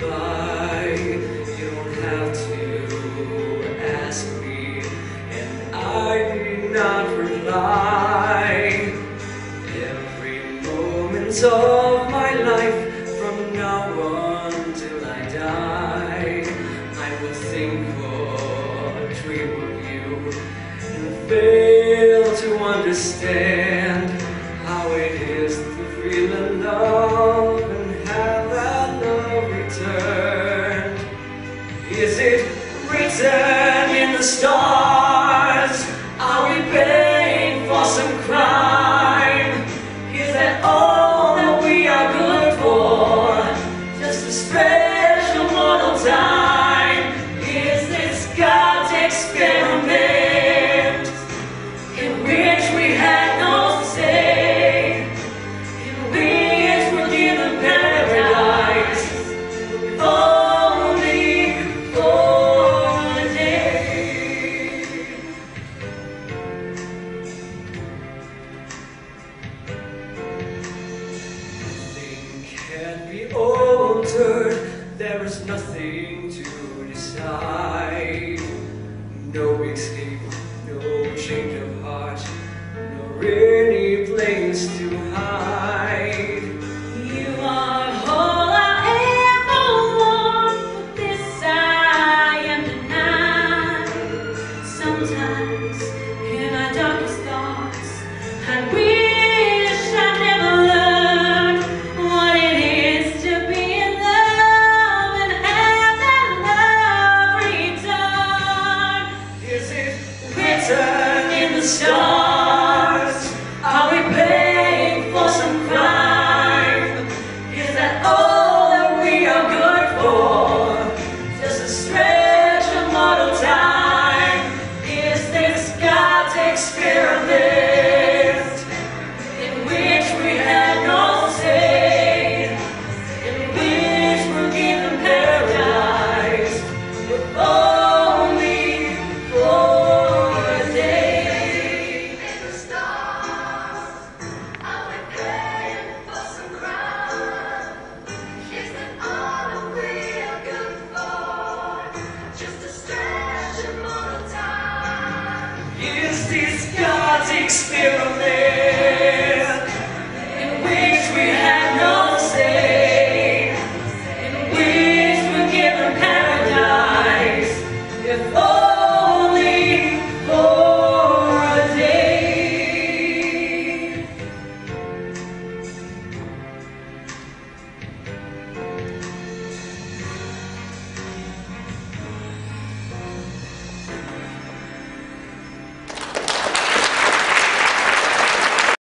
by. You don't have to ask me, and I need not reply. Every moment of my life, from now on till I die, I will think or dream of you and fail to understand how it is to feel in love and have that love returned. Is it written in the stars? Are we paying for some crime? Is that all that we are good for? Just a special mortal time? Is this God's experiment in which we had no say, in which we're given paradise only for a day? Nothing can be altered, there is nothing to decide.